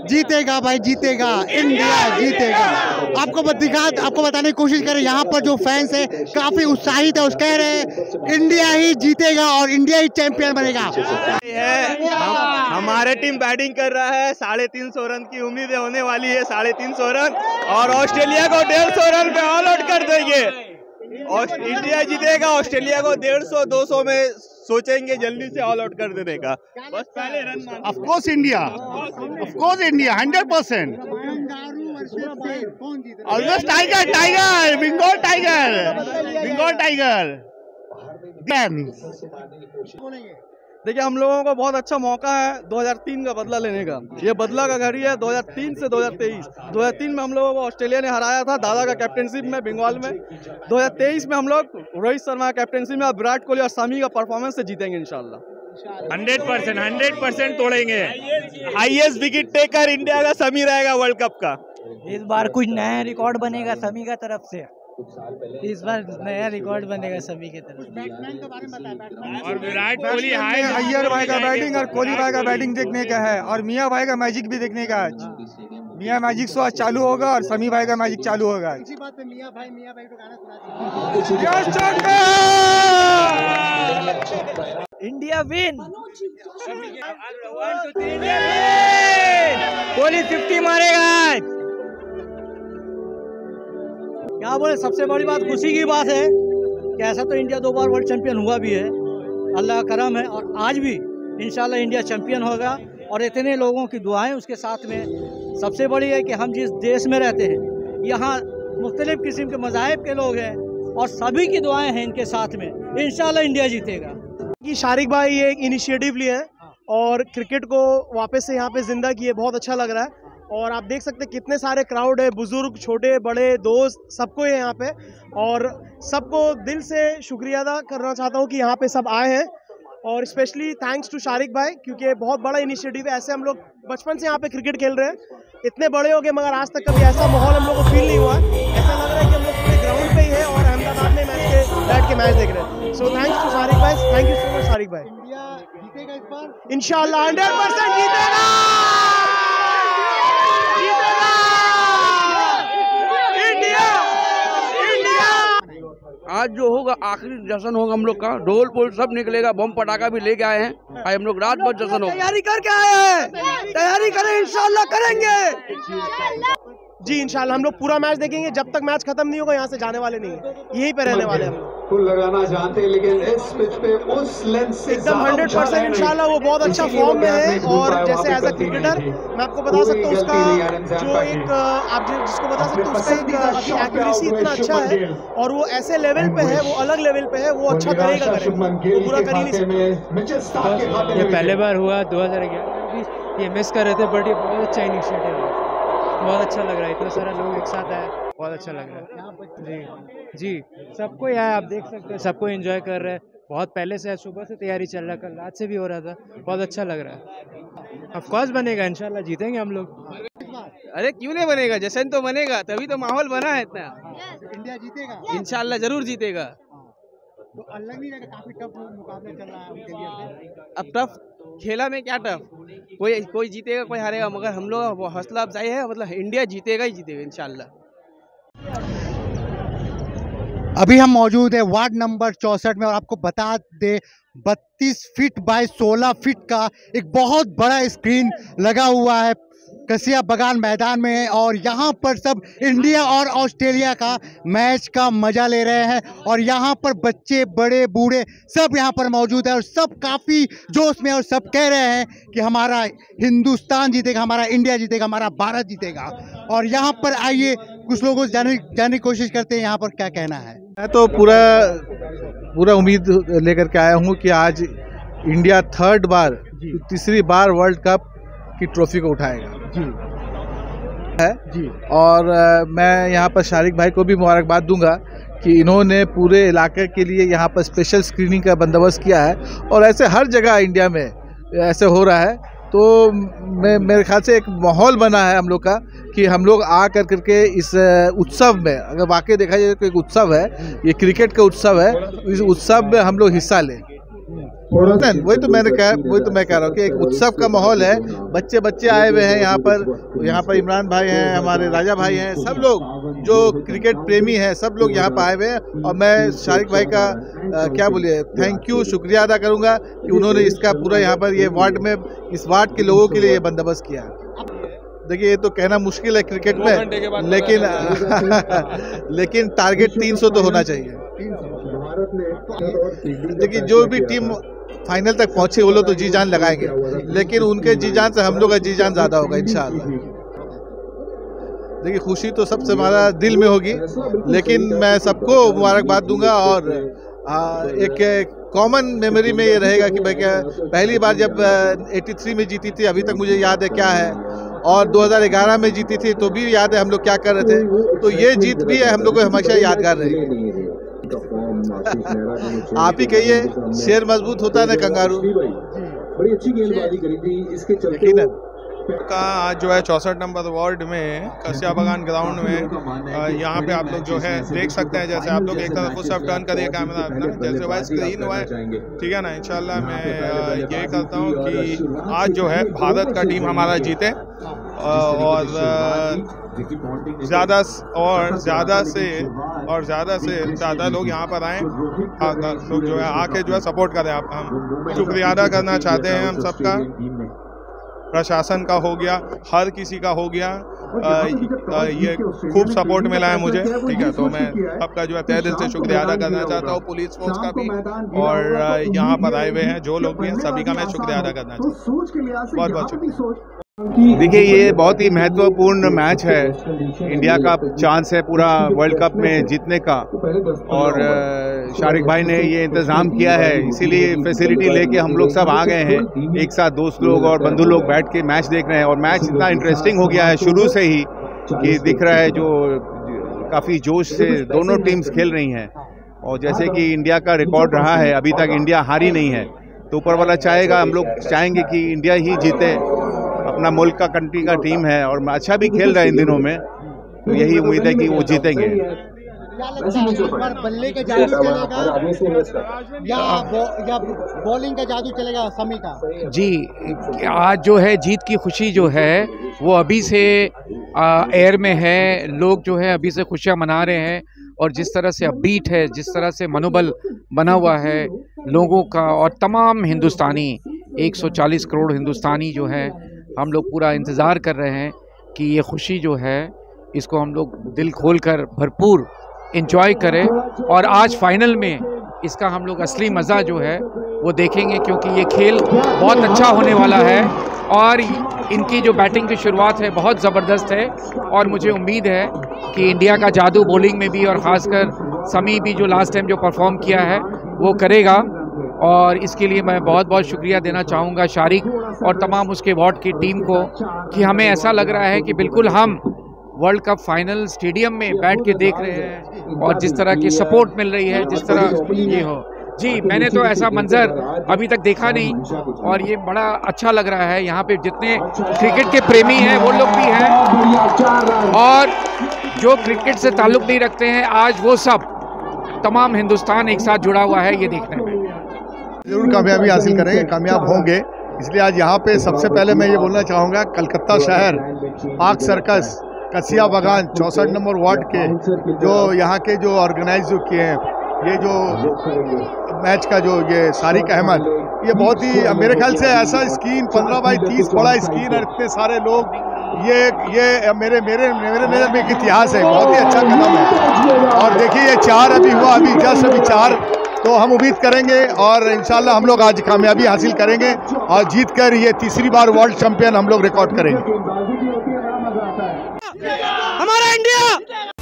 जीतेगा भाई, जीतेगा, इंडिया जीतेगा। आपको बताने की कोशिश करें, यहाँ पर जो फैंस है काफी उत्साहित है, कह रहे हैं इंडिया ही जीतेगा और इंडिया ही चैंपियन बनेगा। हमारे टीम बैटिंग कर रहा है, 350 रन की उम्मीद होने वाली है, 350 रन, और ऑस्ट्रेलिया को 150 रन पे ऑल आउट कर देंगे। और इंडिया जीतेगा, ऑस्ट्रेलिया को 150-200 में सोचेंगे जल्दी से ऑल आउट कर देने का, बस पहले run. Of course India 100%। Always tiger, Bengal tiger. देखिए, हम लोगों को बहुत अच्छा मौका है 2003 का बदला लेने का। ये बदला का घड़ी है 2003 से 2023। 2003 में हम लोगों को ऑस्ट्रेलिया ने हराया था दादा का कैप्टनशिप में बंगाल में। 2023 में हम लोग रोहित शर्मा का कैप्टनशिप में विराट कोहली और शमी का परफॉर्मेंस से जीतेंगे इंशाल्लाह। 100% तोड़ेंगे। हाईएस्ट विकेट टेकर इंडिया का शमी रहेगा वर्ल्ड कप का। इस बार कुछ नया रिकॉर्ड बनेगा शमी का तरफ से। इस बार नया रिकॉर्ड बनेगा सभी के तरफ। बैट्समैन के बारे में बताएं। और विराट कोहली अय्यर भाई का बैटिंग और कोहली भाई का बैटिंग देखने का है, और मियां भाई का मैजिक भी देखने का है। मियां मैजिक शो आज चालू होगा और शमी भाई का मैजिक चालू होगा। इसी बात पे मियां भाई को गाना सुना। इंडिया विन, कोहली 50 मारेगा आज। क्या बोले, सबसे बड़ी बात खुशी की बात है कि ऐसा तो इंडिया 2 बार वर्ल्ड चैंपियन हुआ भी है, अल्लाह का करम है, और आज भी इंशाल्लाह इंडिया चैंपियन होगा। और इतने लोगों की दुआएं उसके साथ में। सबसे बड़ी है कि हम जिस देश में रहते हैं यहाँ मुख्तलिफ किस्म के मज़ाहिब के लोग हैं और सभी की दुआएं हैं इनके साथ में। इंशाल्लाह इंडिया जीतेगा। कि शारिक भाई ये एक इनिशिएटिव लिए हैं और क्रिकेट को वापस से यहाँ पे जिंदा किए, बहुत अच्छा लग रहा है। और आप देख सकते हैं कितने सारे क्राउड है, बुजुर्ग, छोटे बड़े, दोस्त, सबको है यहाँ पे। और सबको दिल से शुक्रिया अदा करना चाहता हूँ कि यहाँ पे सब आए हैं। और स्पेशली थैंक्स टू शारिक भाई, क्योंकि बहुत बड़ा इनिशिएटिव है। ऐसे हम लोग बचपन से यहाँ पे क्रिकेट खेल रहे हैं, इतने बड़े हो गए, मगर आज तक कभी ऐसा माहौल हम लोग को फील नहीं हुआ। ऐसा लग रहा है कि हम लोग पूरे ग्राउंड पे ही है और अहमदाबाद में बैठ के मैच देख रहे हैं। सो थैंक्स टू शारिक भाई, thank you so much Sharik भाई। इंडिया जीतेगा इस बार, इंशाल्लाह 100% जीतेगा। आज जो होगा आखिरी जश्न होगा हम लोग का, ढोल पोल सब निकलेगा, बम पटाखा भी लेके आए हैं। आज हम लोग रात भर जश्न होगा। तैयारी करके आए हैं, तैयारी करें, इंशाल्लाह करेंगे जी। इंशाल्लाह हम लोग पूरा मैच देखेंगे, जब तक मैच खत्म नहीं होगा यहाँ से जाने वाले नहीं है, यहीं पे रहने वाले हम लोग। फुल लगाना चाहते हैं, लेकिन इस पिच पे उस लेंथ से एकदम 100% इंशाल्लाह वो बहुत अच्छा फॉर्म में है। और जैसे एज अ क्रिकेटर मैं आपको बता सकता हूँ उसका जो एक आप जिसको बता सकते हैं उसका एक एक्यूरेसी इतना अच्छा है और वो ऐसे लेवल पे है, वो अलग लेवल पे है, वो अच्छा करेगा, वो बुरा कर ही नहीं सकता। ये पहले बार हुआ 2011 ये मिस कर रहे थे, बट ये बहुत अच्छा इनिशिएटिव है, बहुत अच्छा लग रहा है। इतना सारा लोग एक साथ आए, बहुत अच्छा लग रहा है जी। सबको आया, आप देख सकते हैं, सबको एंजॉय कर रहे हैं। बहुत पहले से सुबह से तैयारी चल रहा है, कल रात से भी हो रहा था, बहुत अच्छा लग रहा है। ऑफ कोर्स बनेगा, इंशाल्लाह जीतेंगे हम लोग। अरे क्यों नहीं बनेगा, जश्न तो बनेगा, तभी तो माहौल बना है इतना। इंडिया जीतेगा, इंशाल्लाह जरूर जीतेगा। तो अलग नहीं रहेगा, काफी टफ मुकाबला चल रहा है उनके लिए। अब टफ खेला में क्या टफ, कोई जीतेगा कोई हारेगा, मगर हम लोग वो हौसला अफजाई है, मतलब इंडिया जीतेगा ही जीतेगा इंशाल्लाह। अभी हम मौजूद है वार्ड नंबर 64 में और आपको बता दे 32 फीट बाय 16 फीट का एक बहुत बड़ा स्क्रीन लगा हुआ है कसिया बगान मैदान में, और यहाँ पर सब इंडिया और ऑस्ट्रेलिया का मैच का मजा ले रहे हैं। और यहाँ पर बच्चे, बड़े, बूढ़े सब यहाँ पर मौजूद है और सब काफ़ी जोश में, और सब कह रहे हैं कि हमारा हिंदुस्तान जीतेगा, हमारा इंडिया जीतेगा, हमारा भारत जीतेगा। और यहाँ पर आइए कुछ लोगों से जानने की कोशिश करते हैं यहाँ पर क्या कहना है। मैं तो पूरा उम्मीद लेकर के आया हूँ कि आज इंडिया तीसरी बार वर्ल्ड कप की ट्रॉफी को उठाएगा जी। और मैं यहाँ पर शारिक भाई को भी मुबारकबाद दूंगा कि इन्होंने पूरे इलाके के लिए यहाँ पर स्पेशल स्क्रीनिंग का बंदोबस्त किया है, और ऐसे हर जगह इंडिया में ऐसे हो रहा है। तो मेरे ख्याल से एक माहौल बना है हम लोग का कि हम लोग आ करके इस उत्सव में, अगर वाकई देखा जाए तो एक उत्सव है, ये क्रिकेट का उत्सव है, इस उत्सव में हम लोग हिस्सा लें। वही तो मैं कह रहा हूँ कि एक उत्सव का माहौल है। बच्चे आए हुए हैं यहाँ पर इमरान भाई हैं, हमारे राजा भाई हैं, सब लोग जो क्रिकेट प्रेमी हैं सब लोग यहाँ पर आए हुए हैं। और मैं शारिक भाई का क्या बोलिए थैंक यू, शुक्रिया अदा करूँगा कि उन्होंने इसका पूरा यहाँ पर ये वार्ड में इस वार्ड के लोगों के लिए ये बंदोबस्त किया। देखिए ये तो कहना मुश्किल है क्रिकेट में, लेकिन टारगेट 300 तो होना चाहिए। देखिए जो भी टीम फाइनल तक पहुंचे वो लोग तो जी जान लगाएंगे, लेकिन उनके जी जान से हम लोग का जी जान ज्यादा होगा इंशाअल्लाह। देखिए खुशी तो सबसे हमारा दिल में होगी, लेकिन मैं सबको मुबारकबाद दूंगा। और एक कॉमन मेमोरी में ये रहेगा कि भाई क्या पहली बार जब 83 में जीती थी, अभी तक मुझे याद है क्या है, और 2011 में जीती थी तो भी याद है हम लोग क्या कर रहे थे। तो ये जीत भी है हम लोग को हमेशा यादगार रहेगी। आप ही कहिए, शेर मजबूत होता है ना कंगारू। बड़ी अच्छी गेंदबाजी करी थी इसके चलते का आज जो है 64 नंबर वार्ड में कसिया बगान ग्राउंड में यहाँ पे आप लोग जो है देख सकते हैं। जैसे आप लोग एक तरफ उस तरफ टर्न करिए कैमरा अपना, जैसे वह स्क्रीन हुआ है, ठीक है ना। इंशाल्लाह मैं ये करता हूँ कि आज जो है भारत का टीम हमारा जीते और ज़्यादा से ज़्यादा लोग यहाँ पर आएँ, लोग जो है आके जो है सपोर्ट करें। आप हम शुक्रिया अदा करना चाहते हैं हम सबका, प्रशासन का हो गया, हर किसी का हो गया। ये खूब सपोर्ट मिला है मुझे, ठीक है। तो मैं आपका जो है तहे दिल से शुक्रिया अदा करना चाहता हूँ, पुलिस फोर्स का भी, और यहाँ पर आए हुए हैं जो लोग भी हैं सभी का मैं शुक्रिया अदा करना चाहता हूँ। बहुत बहुत शुक्रिया। देखिए ये बहुत ही महत्वपूर्ण मैच है, इंडिया का चांस है पूरा वर्ल्ड कप में जीतने का, और शारिक भाई ने ये इंतज़ाम किया है, इसीलिए फैसिलिटी लेके हम लोग सब आ गए हैं। एक साथ दोस्त लोग और बंधु लोग बैठ के मैच देख रहे हैं, और मैच इतना इंटरेस्टिंग हो गया है शुरू से ही कि दिख रहा है जो काफ़ी जोश से दोनों टीम्स खेल रही हैं। और जैसे कि इंडिया का रिकॉर्ड रहा है, अभी तक इंडिया हारी नहीं है, तो ऊपर वाला चाहेगा, हम लोग चाहेंगे कि इंडिया ही जीते। अपना मुल्क का कंट्री का टीम है और अच्छा भी खेल रहा है इन दिनों में, तो यही उम्मीद है कि वो जीतेंगे। बल्ले का जादू चलेगा या बॉलिंग का जादू चलेगा समी का? जी आज जो है जीत की खुशी जो है वो अभी से एयर में है, लोग जो है अभी से खुशियाँ मना रहे हैं। और जिस तरह से अपबीट है, जिस तरह से मनोबल बना हुआ है लोगों का, और तमाम हिंदुस्तानी 140 करोड़ हिंदुस्तानी जो है, हम लोग पूरा इंतज़ार कर रहे हैं कि ये खुशी जो है इसको हम लोग दिल खोल कर भरपूर एंजॉय करें। और आज फाइनल में इसका हम लोग असली मज़ा जो है वो देखेंगे, क्योंकि ये खेल बहुत अच्छा होने वाला है और इनकी जो बैटिंग की शुरुआत है बहुत ज़बरदस्त है। और मुझे उम्मीद है कि इंडिया का जादू बॉलिंग में भी, और ख़ासकर समी भी जो लास्ट टाइम जो परफॉर्म किया है वो करेगा। और इसके लिए मैं बहुत बहुत शुक्रिया देना चाहूँगा शारिक और तमाम उसके वार्ड की टीम को, कि हमें ऐसा लग रहा है कि बिल्कुल हम वर्ल्ड कप फाइनल स्टेडियम में बैठ के देख रहे हैं, और जिस तरह की सपोर्ट मिल रही है, जिस तरह ये हो। जी मैंने तो ऐसा मंजर अभी तक देखा नहीं, और ये बड़ा अच्छा लग रहा है। यहाँ पे जितने क्रिकेट के प्रेमी हैं वो लोग भी हैं, और जो क्रिकेट से ताल्लुक़ नहीं रखते हैं, आज वो सब तमाम हिंदुस्तान एक साथ जुड़ा हुआ है ये देखने में। जरूर कामयाबी हासिल करेंगे, कामयाब होंगे। इसलिए आज यहाँ पे सबसे पहले मैं ये बोलना चाहूँगा, कलकत्ता शहर, पार्क सर्कस, कसिया बगान 64 नंबर वार्ड के जो यहाँ के जो ऑर्गेनाइज जो किए हैं, ये जो मैच का जो ये शारिक अहमद, ये बहुत ही मेरे ख्याल से ऐसा स्क्रीन 15x30 बड़ा स्क्रीन और इतने सारे लोग, ये मेरे नज़र में एक इतिहास है, बहुत ही अच्छा कदम है। और देखिए ये 4 अभी हुआ, अभी जस्ट अभी 4, तो हम उम्मीद करेंगे और इंशाल्लाह हम लोग आज कामयाबी हासिल करेंगे और जीत कर ये तीसरी बार वर्ल्ड चैंपियन हम लोग रिकॉर्ड करेंगे। हमारा इंडिया